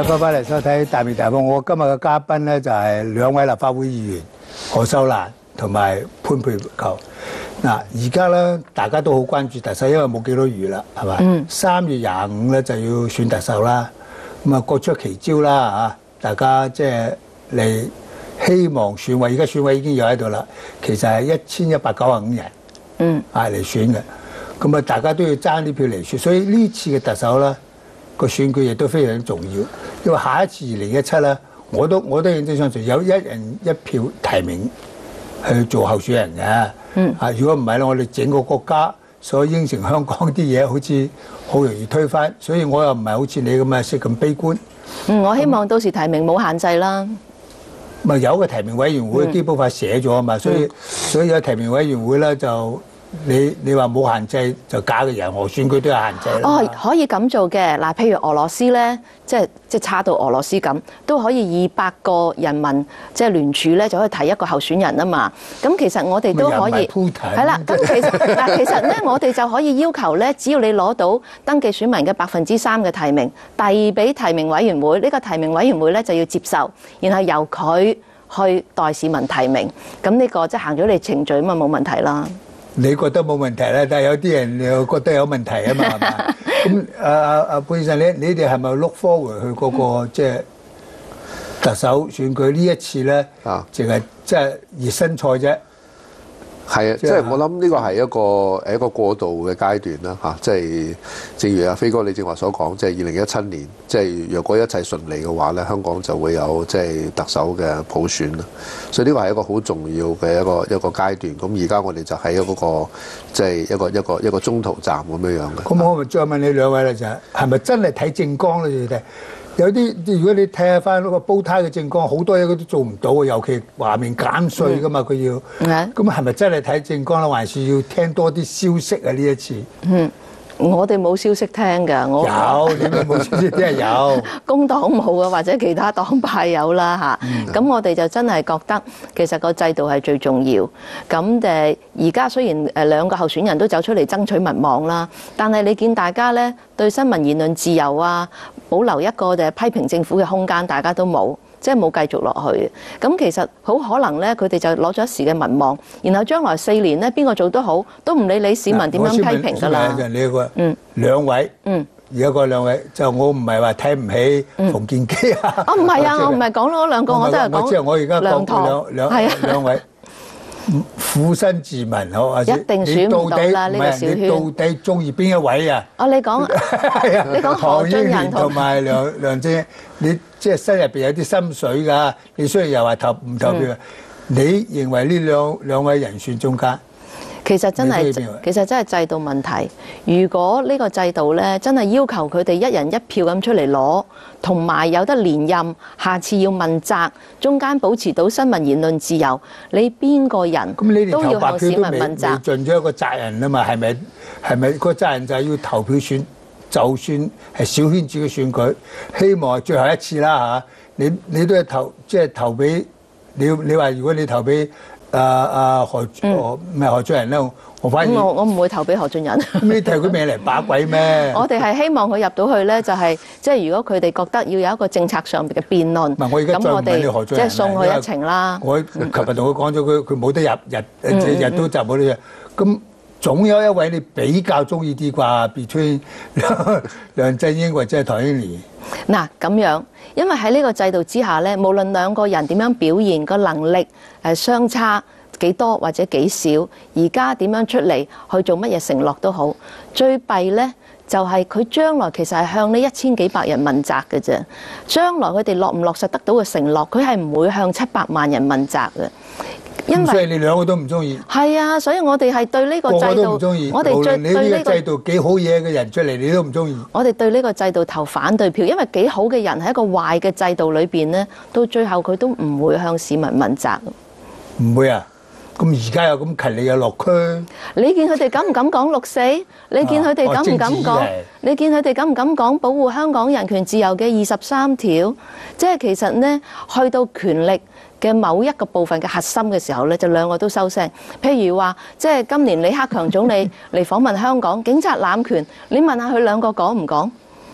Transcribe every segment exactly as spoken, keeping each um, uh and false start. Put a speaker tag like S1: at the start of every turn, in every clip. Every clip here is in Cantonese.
S1: 誒，翻返嚟收睇大明大報。我今日嘅嘉賓咧就係兩位立法會議員何秀蘭同埋潘佩璆。嗱，而家咧大家都好關注特首，因為冇幾多月啦，係咪？嗯。三月廿五咧就要選特首啦，咁啊各出奇招啦嚇，大家即係嚟希望選委，而家選委已經有喺度啦，其實係一千一百九十五人，嗯，係嚟選嘅，咁啊大家都要爭啲票嚟選，所以呢次嘅特首咧個選舉亦都非常重要，因為下一次二零一七咧，我都我都認真相信有一人一票提名去做候選人嘅。嗯啊，如果唔係咧，我哋整個國家所應承香港啲嘢，好似好容易推翻，所以我又唔係好似你咁啊，識咁悲觀。
S2: 嗯，我希望到時提名冇限制啦。
S1: 咪有個提名委員會，基本法寫咗啊嘛，所以所以有提名委員會咧就。你你話冇限制就假嘅人何選舉都有限制啦。
S2: 哦，可以咁做嘅嗱，譬如俄羅斯咧，即係即係差到俄羅斯咁，都可以二百個人民即係聯署咧，就可以提一個候選人啊嘛。咁其實我哋都可以係啦。咁其實嗱，其實咧我哋就可以要求咧，只要你攞到登記選民嘅百分之三嘅提名，遞俾提名委員會，呢個提名委員會咧就要接受，然後由佢去代市民提名。咁呢個即係行咗你程序啊嘛，冇問題啦。
S1: 你覺得冇問題咧，但係有啲人又覺得有問題啊嘛，係嘛？咁啊啊啊，潘生，你你哋係咪 look forward 去嗰個即係特首選舉呢一次咧？啊，淨係即係熱身賽啫。
S3: 係啊，即係我諗呢個係一個係一個過渡嘅階段啦嚇，即係正如阿飛哥你正話所講，即係二零一七年，即係若果一切順利嘅話咧，香港就會有即係特首嘅普選啦。所以呢個係一個好重要嘅一個一個階段。咁而家我哋就喺嗰個即係一個一個一個中途站咁樣樣嘅。
S1: 咁我咪再問你兩位啦，就係係咪真係睇政綱咧？你哋？有啲如果你睇下翻嗰個煲呔嘅政綱，好多嘢佢都做唔到啊！尤其話明減稅噶嘛，佢要。咁係咪真係睇政綱咧，還是要聽多啲消息啊？呢一次。嗯，
S2: 我哋冇消息聽㗎。我
S1: 有點解冇消息聽？係有。
S2: 工黨冇啊，或者其他黨派有啦嚇。咁、嗯、我哋就真係覺得其實個制度係最重要。咁誒，而家雖然誒兩個候選人都走出嚟爭取民望啦，但係你見大家咧對新聞言論自由啊，保留一個就係批評政府嘅空間，大家都冇，即係冇繼續落去。咁其實好可能咧，佢哋就攞咗一時嘅民望，然後將來四年咧，邊個做都好，都唔理你市民點樣批評㗎啦。
S1: 你個嗯兩位嗯而家嗰兩位就我唔係話睇唔起馮建基啊。哦唔係啊，我唔係講嗰兩個，我都係講。我即係我而家講兩兩兩位。苦心自問好，
S2: 一定選唔到啦呢個小圈。
S1: 你到底中意邊一位啊？
S2: 哦，你講，你講何俊仁
S1: 同埋梁梁振，你即係心入邊有啲心水㗎。你雖然又話投唔投票，嗯、你認為呢兩兩位人選中間？
S2: 其實真係，其實真係制度問題。如果呢個制度咧，真係要求佢哋一人一票咁出嚟攞，同埋有得連任，下次要問責，中間保持到新聞言論自由，你邊個人都要向市民問責。
S1: 你盡咗一個責任啊嘛，係咪？係咪個責任就係要投票選？就算係小圈子嘅選舉，希望係最後一次啦嚇。你你都係投，即係投俾你。你話如果你投俾？啊啊何何唔係何俊仁咧，我反而
S2: 我我唔會投俾何俊仁。
S1: 咁你提佢命嚟把鬼咩？
S2: 我哋係希望佢入到去咧，就係即係如果佢哋覺得要有一個政策上邊嘅辯論，
S1: 咁我而家再問你何俊仁，
S2: 即係送佢一程啦。
S1: 我琴日同佢講咗，佢佢冇得入日日日都就冇得入。咁總有一位你比較中意啲啩 ？Between 梁振英或者係唐英年。
S2: 嗱咁樣，因為喺呢個制度之下咧，無論兩個人點樣表現，個能力誒相差幾多或者幾少，而家點樣出嚟去做乜嘢承諾都好，最弊咧就係佢將來其實係向呢一千幾百人問責嘅啫。將來佢哋落唔落實得到嘅承諾，佢係唔會向七百萬人問責嘅。因為
S1: 所以你兩個都唔中意。
S2: 係啊，所以我哋係對呢個制度，
S1: 個個都唔中意。
S2: 我哋對
S1: 你呢個制度幾好嘢嘅人出嚟，你都唔中意。
S2: 我哋對呢個制度投反對票，因為幾好嘅人喺一個壞嘅制度裏邊咧，到最後佢都唔會向市民問責。
S1: 唔會啊！咁而家有咁勤力嘅落區，
S2: 你見佢哋敢唔敢講六四？你見佢哋敢唔敢講？你見佢哋敢唔敢講保護香港人權自由嘅二十三條？即係其實呢，去到權力嘅某一個部分嘅核心嘅時候咧，就兩個都收聲。譬如話，即係今年李克強總理嚟訪問香港，警察濫權，你問下佢兩個講唔講？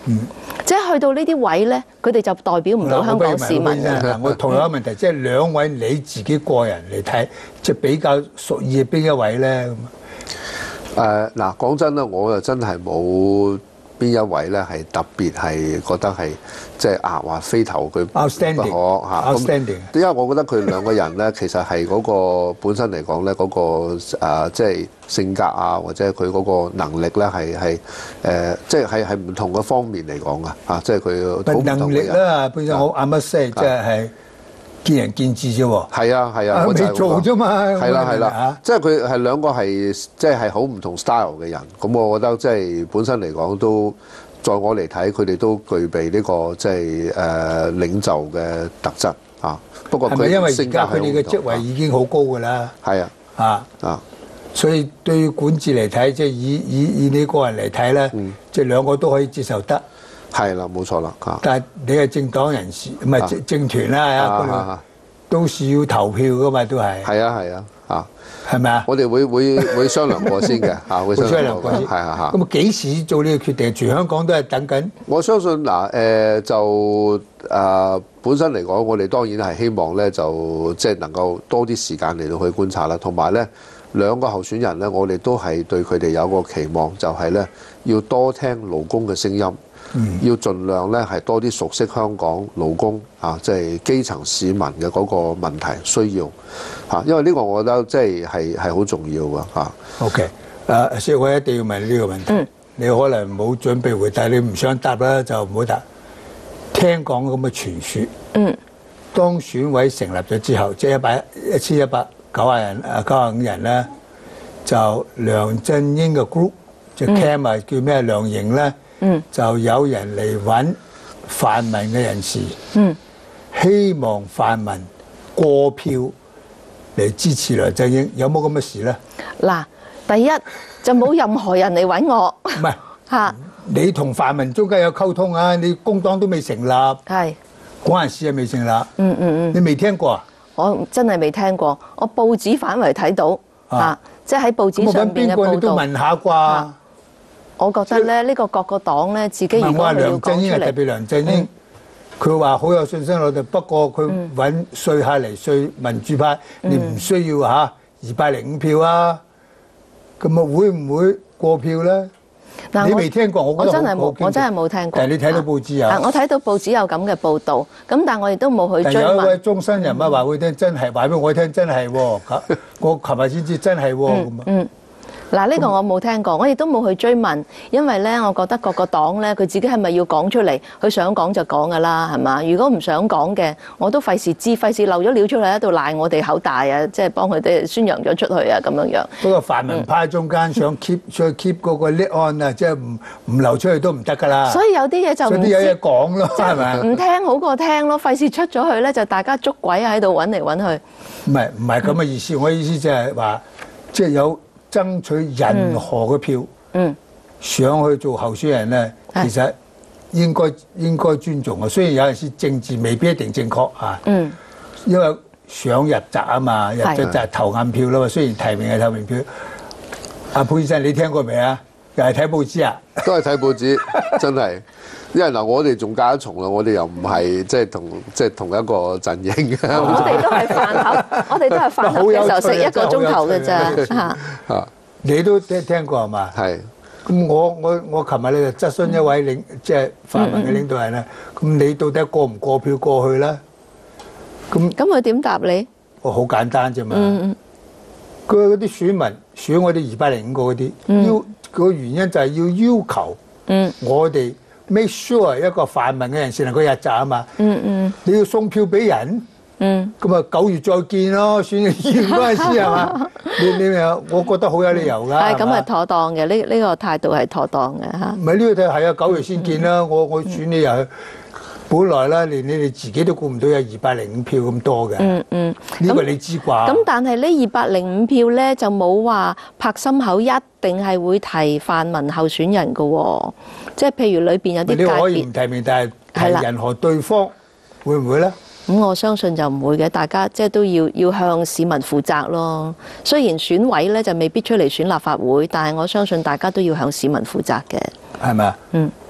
S2: 嗯，即係去到呢啲位咧，佢哋就代表唔到香港市民嘅。
S1: 我同樣問題，即係兩位你自己個人嚟睇，即係比較屬意邊一位咧？
S3: 誒嗱，講真啦，我就真係冇邊一位咧係特別係覺得係即係啊話非投佢不可嚇。
S1: Outstanding，
S3: 因為我覺得佢兩個人咧，其實係嗰個本身嚟講咧，嗰個誒即係性格啊，或者佢嗰個能力咧，係係誒即係係係唔同嘅方面嚟講啊，啊即係佢
S1: 能力啦，本身我啱啱 say 即係見仁見智啫喎。
S3: 係啊係啊，我
S1: 未做啫嘛。
S3: 係啦係啦，即係佢係兩個係即係係好唔同 style 嘅人。咁我覺得即係本身嚟講都，在我嚟睇，佢哋都具備呢個即係誒領袖嘅特質啊。不過佢
S1: 因為而家佢哋嘅職位已經好高㗎啦。
S3: 係啊
S1: 啊啊，所以對於管治嚟睇，即係以以以你個人嚟睇咧，即係兩個都可以接受得。係
S3: 啦，冇錯啦。
S1: 但係你係政黨人士，唔係政政團啦，都是要投票噶嘛，都係。係啊，係啊，啊，係咪啊？我哋會會會商量過先嘅，嚇會商量過先。係係係。咁啊幾時做呢個決定？全香港都係等緊。我相信嗱誒就誒本身嚟講，我哋當然係希望咧，就即係能夠多啲時間嚟到去觀察啦，同埋咧兩個候選人咧，我哋都係對佢哋有個期望，就係咧要多聽勞工嘅聲音。嗯、要盡量咧係多啲熟悉香港勞工啊，即係基層市民嘅嗰個問題需要嚇，因為呢個我覺得即係係係好重要㗎嚇。OK，誒，所以我一定要問呢個問題。嗯、你可能冇準備回答，你唔想答啦就唔好答。聽講咁嘅傳説，嗯，當選委成立咗之後，即係一百一千一百九十人誒九十五人咧，就梁振英嘅 group 就 cam 啊，叫咩梁營咧？嗯，就有人嚟揾泛民嘅人士，嗯，希望泛民過票嚟支持梁振英，有冇咁嘅事咧？嗱，第一就冇任何人嚟揾我，唔係嚇，你同泛民中間有溝通啊？你工黨都未成立，係嗰陣時係未成立，嗯嗯嗯，你未聽過啊？我真係未聽過，我報紙反為睇到嚇，即係喺報紙上邊嘅報道。咁我揾邊個你都問下啩？我覺得咧，呢個各個黨咧，自己如果係要講出嚟，梁振英係特別梁振英，佢話好有信心喺度。不過佢揾稅客嚟稅民主派，你唔需要嚇二百零五票啊。咁啊，會唔會過票咧？你未聽過，我覺得我真係冇，我真係冇聽過。但係你睇到報紙有，我睇到報紙有咁嘅報導，咁但係我亦都冇去追問。有一位終身人物話會聽，真係話俾我聽，真係喎。我琴日先知真係喎咁啊。嗱，呢個我冇聽過，我亦都冇去追問，因為咧，我覺得各個黨咧，佢自己係咪要講出嚟？佢想講就講噶啦，係嘛？如果唔想講嘅，我都費事知，費事漏咗料出嚟喺度賴我哋口大啊！即係幫佢哋宣揚咗出去啊，咁樣樣。不過泛民派中間想 keep 再 keep 嗰個 lead on 啊，即係唔唔流出去都唔得噶啦。所以有啲嘢就唔知有嘢講咯，係咪？唔聽好過聽咯，費事出咗去咧，就大家捉鬼喺度揾嚟揾去。唔係唔係咁嘅意思，我意思就係話，即係有。爭取任何嘅票，嗯，想去做候選人咧，其實應該應該尊重啊。雖然有陣時政治未必一定正確啊，嗯，因為想入閘啊嘛，入咗閘投暗票啦嘛。雖然提名係投名票，阿潘先生你聽過未啊？又係睇報紙啊？都係睇報紙，真係。因為嗱，我哋仲加一重啦，我哋又唔係即係同即係同一個陣營嘅。我哋都係飯盒，我哋都係飯盒嘅時候食一個鐘頭嘅啫嚇。嚇，你都聽聽過係嘛？係。咁我我我琴日咧就質詢一位領即係泛民嘅領導人啦。咁你到底過唔過票過去咧？咁咁佢點答你？我好簡單啫嘛。嗯嗯。佢嗰啲選民選我哋二百零五個嗰啲，要個原因就係要要求，嗯，我哋。make sure 一個泛民嘅人士能夠入閘啊嘛，嗯嗯，你要送票俾人，嗯，咁啊九月再見咯，選議員嗰陣時係嘛？你你有，我覺得好有理由㗎，係咁係妥當嘅，呢呢個態度係妥當嘅嚇。唔係呢個態係啊，九月先見啦，我我選你入去，本來咧連你哋自己都估唔到有二百零五票咁多嘅，嗯嗯，呢個你知啩？咁但係呢二百零五票咧就冇話拍心口一定係會提泛民候選人㗎喎。即係譬如裏邊有啲界別，你可以唔提名，但係係人和對方會唔會咧？咁我相信就唔會嘅，大家即係都要要向市民負責咯。雖然選委咧就未必出嚟選立法會，但係我相信大家都要向市民負責嘅。係咪啊？嗯。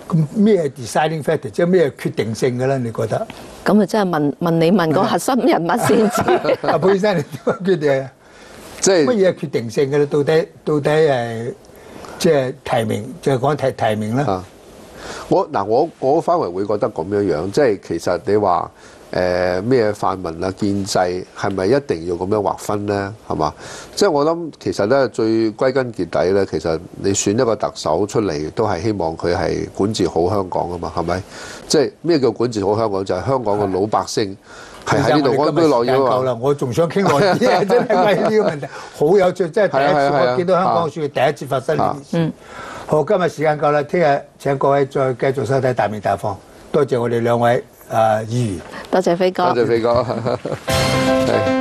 S1: 咁咩 deciding factor， 即係咩決定性嘅咧？你覺得？
S2: 咁啊，真係問問你問個核心人物先知。
S1: 阿潘先生，你點樣決定？即係乜嘢係決定性嘅咧？到底到底係即係提名，就係講提提名啦。
S3: 啊，我嗱我我反為會覺得咁樣樣，即係其實你話。誒咩泛民啊建制係咪一定要咁樣劃分咧？係嘛？即係我諗其實咧最歸根結底咧，其實你選一個特首出嚟都係希望佢係管治好香港啊嘛，係咪？即係咩叫管治好香港？就係香港嘅老百姓係喺呢度安居樂業啊嘛。
S1: 我仲想傾耐啲啊！真係為呢個問題好有趣，真係第一次我見到香港選第一次發生呢件事。好，今日時間夠啦，聽日請各位再繼續收睇《大明大放》，多謝我哋兩位。啊，議員，
S2: 多謝飛哥，
S3: 多謝飛哥。